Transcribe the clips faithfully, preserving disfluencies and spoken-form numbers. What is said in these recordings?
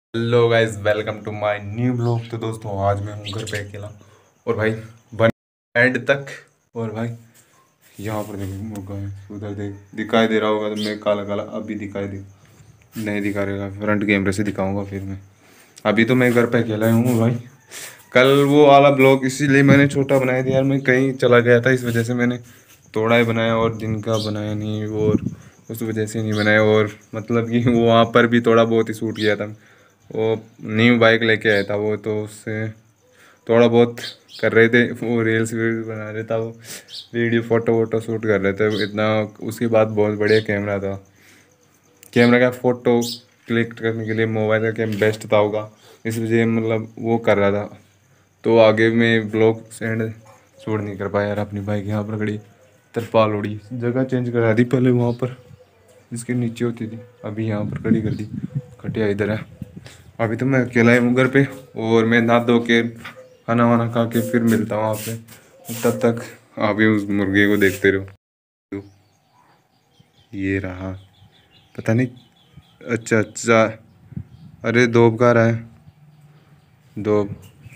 Hello guys, welcome to my new blog. तो दोस्तों, आज मैं हूँ घर पे अकेला और भाई बन एंड तक। और भाई यहाँ पर देखो मुर्गा है, उधर देख दिखाई दे रहा होगा तो मैं काला काला अभी दिखाई दे नहीं दिखा रहेगा, फ्रंट कैमरे से दिखाऊंगा फिर मैं। अभी तो मैं घर पे अकेला ही हूँ भाई। कल वो वाला ब्लॉग इसीलिए मैंने छोटा बनाया था यार, मैं कहीं चला गया था, इस वजह से मैंने थोड़ा ही बनाया और दिन का बनाया नहीं, और उस वजह से नहीं बनाया। और मतलब कि वो वहाँ पर भी थोड़ा बहुत ही शूट किया था। वो न्यू बाइक लेके आया था वो, तो उससे थोड़ा बहुत कर रहे थे, वो रील्स वील्स बना रहे था, वो वीडियो फोटो वोटो शूट कर रहे थे इतना। उसके बाद बहुत बढ़िया कैमरा था, कैमरा का फ़ोटो क्लिक करने के लिए मोबाइल का कैम बेस्ट था होगा, इस वजह मतलब वो कर रहा था। तो आगे में ब्लॉग सेंड शूट नहीं कर पाया यार। अपनी बाइक यहाँ पर खड़ी, तरपाल उड़ी, जगह चेंज करा दी, पहले वहाँ पर जिसके नीचे होती थी अभी यहाँ पर खड़ी कर दी, खटिया इधर है। अभी तो मैं अकेला ही हूँ घर पे, और मैं नहा धो के खाना वाना खा के फिर मिलता हूँ आपसे। तब तक आप भी उस मुर्गे को देखते रहो। ये रहा, पता नहीं। अच्छा अच्छा, अरे दोब कहाँ रहा है, दोब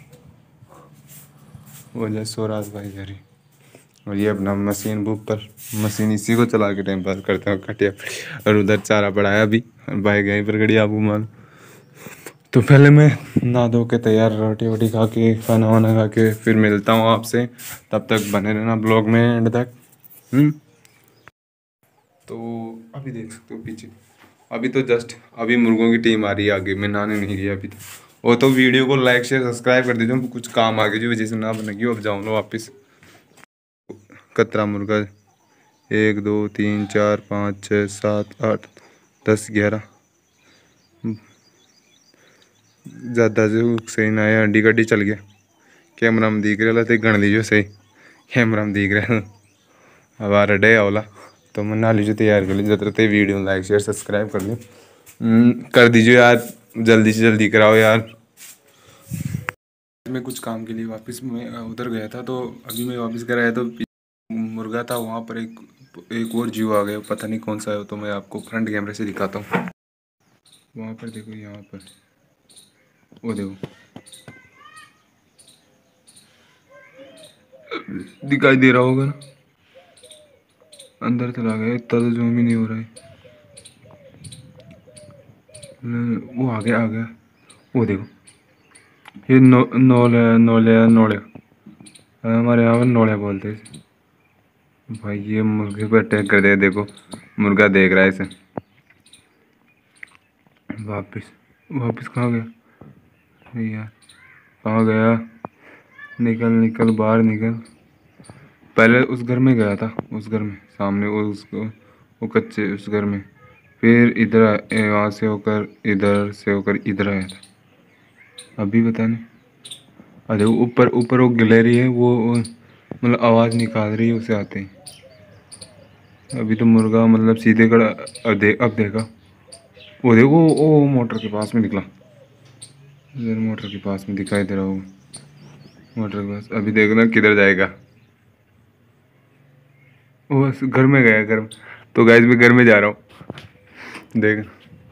वो जैसे स्वराज भाई घर ही। और ये अपना मशीन बुक पर, मशीन इसी को चला के टाइम पास करता हूँ खटिया पे। और उधर चारा पड़ा है अभी, बाइक यहीं पर खड़ी आपको मान। तो पहले मैं नहा धो के तैयार, रोटी वोटी खा के खाना वाना खा के फिर मिलता हूँ आपसे। तब तक बने रहना ब्लॉग में एंड तक। हम्म तो अभी देख सकते हो पीछे, अभी तो जस्ट अभी मुर्गों की टीम आ रही है आगे, मैं नहाने नहीं गया अभी तो। वो तो वीडियो को लाइक शेयर सब्सक्राइब कर दीजिए, कुछ काम आ गया जो वजह से ना बनेगी, अब जाऊँ ना वापस। कतरा मुर्गा, एक दो तीन चार पाँच छः सात आठ दस ग्यारह, ज़्यादा से सही ना है, हड्डी गड्डी चल गया। कैमरा में दिख रहा थे गण लीजिए सही, कैमरा में दिख रहा अब आ रहा ओला। तो मैं ना लीजिए तैयार कर लीजिए, जब वीडियो लाइक शेयर सब्सक्राइब कर लीजिए, कर दीजिए यार, जल्दी से जल्दी कराओ यार। मैं कुछ काम के लिए वापस मैं उधर गया था, तो अभी मैं वापस घर आया तो मुर्गा था वहाँ पर, एक एक और जीव आ गया, पता नहीं कौन सा है, तो मैं आपको फ्रंट कैमरे से दिखाता हूँ। वहाँ पर देखो, यहाँ पर वो देखो दिखाई दे रहा होगा ना, अंदर चला गया, इतना तो जूम ही नहीं हो रहा है। वो आ गया आ गया, वो देखो, ये नो नौले नौले नौले, हमारे यहाँ पर नौले बोलते हैं इसे। भाई ये मुर्गे पर अटैक कर दिया, देखो मुर्गा देख रहा है इसे। वापस वापस कहाँ गया, नहीं यार कहाँ गया, निकल निकल बाहर निकल। पहले उस घर में गया था, उस घर में सामने वो उसको, वो कच्चे उस घर में, फिर इधर वहाँ से होकर इधर से होकर इधर आया था। अभी पता नहीं, अरे ऊपर ऊपर वो गैलरी है, वो मतलब आवाज़ निकाल रही है उसे आते ही। अभी तो मुर्गा मतलब सीधे खड़ा, अब देख अब देखा, वो देखो वो मोटर के पास में निकला, इधर मोटर के पास में दिखाई दे रहा होगा, मोटर के पास। अभी देखना किधर जाएगा, वो बस घर में गया, घर में। तो गाइस मैं घर में जा रहा हूँ, देख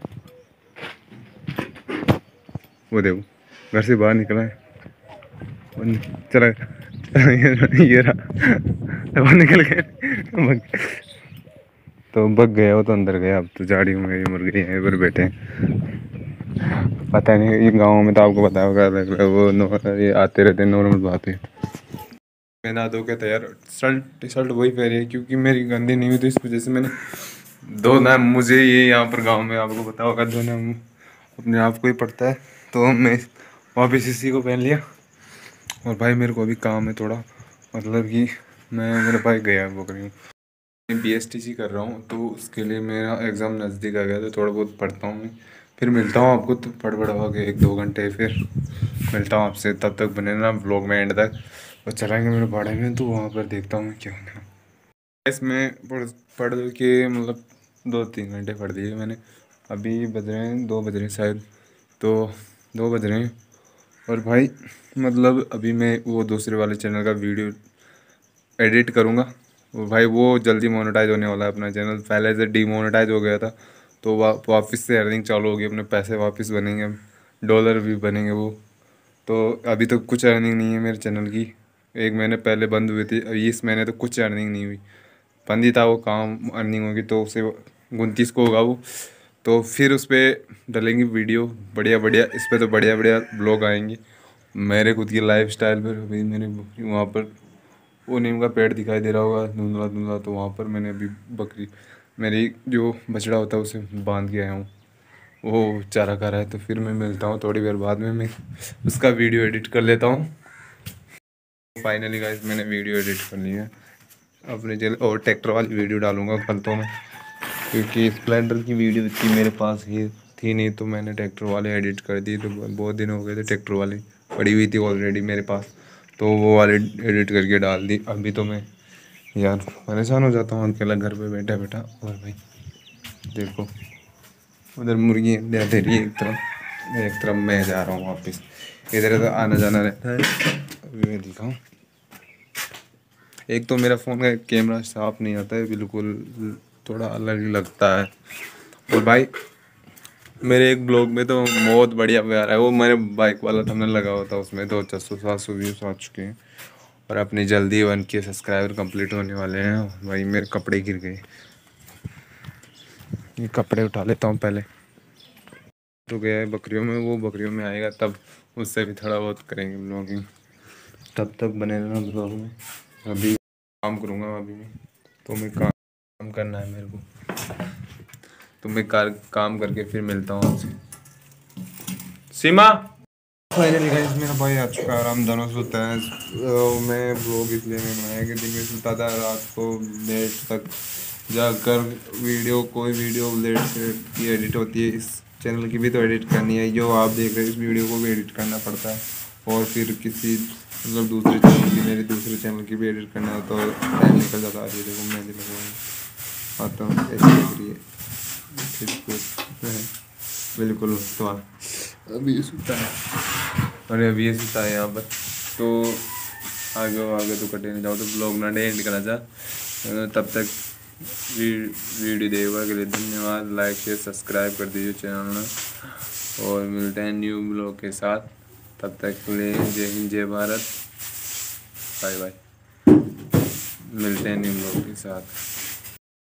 वो देखो घर से बाहर निकला है, वो नि- चला चला ये ये रहा, वो निकल गया, तो भग गया वो, तो अंदर गया। अब तो झाड़ी में गई मुर्गी यहीं पर बैठे हैं। पता नहीं, ये गाँव में तो आपको पता होगा, लग रहा है वो नो, ये आते रहते हैं, नॉर्मल बात है। मैं नहा धो के तैयार, शर्ट टी शर्ट वही पहनी है क्योंकि मेरी गंदी नहीं हुई, तो इस वजह से मैंने दो ना, मुझे ये यहाँ पर गांव में आपको पता होगा दो ना अपने आप को ही पड़ता है, तो मैं वापस इसी को पहन लिया। और भाई मेरे को अभी काम है थोड़ा, मतलब कि मैं मेरा भाई गया वो करी, मैं बी एस टी सी कर रहा हूँ, तो उसके लिए मेरा एग्ज़ाम नज़दीक आ गया, तो थोड़ा बहुत पढ़ता हूँ मैं। फिर मिलता हूँ आपको, तो पढ़ पढ़वा के एक दो घंटे फिर मिलता हूँ आपसे। तब तक बने ना ब्लॉग में एंड तक, और चलाएंगे मेरे बाड़े में, तो वहाँ पर देखता हूँ मैं क्या होगा। इसमें पढ़ पढ़ के मतलब दो तीन घंटे पढ़ दिए मैंने। अभी बज रहे हैं दो बज रहे हैं शायद, तो दो बज रहे हैं। और भाई मतलब अभी मैं वो दूसरे वाले चैनल का वीडियो एडिट करूँगा, और भाई वो जल्दी मोनेटाइज होने वाला है अपना चैनल, पहले से डीमोनेटाइज हो गया था, तो वा, वापस से अर्निंग चालू होगी, अपने पैसे वापस बनेंगे। डॉलर भी बनेंगे वो। तो अभी तो कुछ अर्निंग नहीं है मेरे चैनल की, एक महीने पहले बंद हुई थी, अभी इस महीने तो कुछ अर्निंग नहीं हुई। बंद ही था वो काम, अर्निंग होगी तो उसे उनतीस को होगा वो, तो फिर उस पर डालेंगे वीडियो बढ़िया बढ़िया। इस पर तो बढ़िया बढ़िया ब्लॉग आएंगे मेरे खुद की लाइफ स्टाइल पर। अभी मैंने वहाँ पर वो नीम का पेड़ दिखाई दे रहा होगा धुंधला धुंधला, तो वहाँ पर मैंने अभी बकरी, मेरी जो बछड़ा होता है उसे बांध के आया हूँ, वो चारा खा रहा है। तो फिर मैं मिलता हूँ थोड़ी देर बाद में, मैं उसका वीडियो एडिट कर लेता हूँ। फाइनली गाइस मैंने वीडियो एडिट कर ली है अपने चैनल, और ट्रैक्टर वाली वीडियो डालूंगा कल तो मैं, क्योंकि स्प्लेंडर की वीडियो इतनी मेरे पास ही थी नहीं, तो मैंने ट्रैक्टर वाले एडिट कर दी। तो बहुत दिन हो गए थे, ट्रैक्टर वाली पड़ी हुई थी ऑलरेडी मेरे पास, तो वो वाले एडिट करके डाल दी। अभी तो मैं यार परेशान हो जाता हूँ अकेला घर पे बैठा बैठा। और भाई देखो उधर मुर्गी अंडे दे रही है एक तरफ, एक तरफ मैं जा रहा हूँ वापस, इधर तो आना जाना रहता है। अभी मैं दिखाऊँ, एक तो मेरा फ़ोन का कैमरा साफ नहीं आता है बिल्कुल, थोड़ा अलग ही लगता है। और भाई मेरे एक ब्लॉग में तो बहुत बढ़िया प्यार है, वो मैंने बाइक वाला थंबनेल लगा हुआ था, उसमें तो छः सौ सात सौ व्यूज़ आ चुके हैं, और अपनी जल्दी वन के सब्सक्राइबर कंप्लीट होने वाले हैं। भाई मेरे कपड़े गिर गए, ये कपड़े उठा लेता हूँ पहले। तो गया है बकरियों में, वो बकरियों में आएगा तब उससे भी थोड़ा बहुत करेंगे ब्लॉगिंग, तब तक बने रहना ब्लॉग में। अभी काम करूँगा अभी मैं, तो मैं काम काम करना है मेरे को, तो मैं कार काम करके फिर मिलता हूँ आपसे। सीमा फाइनली गाइस मेरा भाई आ चुका है, आराम दानों सोता है। अ, मैं ब्लॉग इसलिए मैं बनाया कि दिन में सोता था, रात को लेट तक जाकर वीडियो, कोई वीडियो लेट से की एडिट होती है, इस चैनल की भी तो एडिट करनी है, जो आप देख रहे हैं इस वीडियो को भी एडिट करना पड़ता है, और फिर किसी मतलब दूसरे चैनल की, मेरे दूसरे चैनल की भी एडिट करना है, तो टाइम निकल जाता है। देखो मैं भी लगवाऊँ आता हूँ, ऐसी लग रही है बिल्कुल। तो अभी ये सूता है, अरे अभी ये सूता है यहाँ पर, तो आगे आगे तो कटे नहीं जाओ, तो ब्लॉग ना एंड करा जा। तब तक वीडियो देखने के लिए धन्यवाद, लाइक शेयर सब्सक्राइब कर दीजिए चैनल में, और मिलते हैं न्यू ब्लॉग के साथ। तब तक के लिए जय हिंद जय भारत, बाय बाय, मिलते हैं न्यू ब्लॉग के साथ।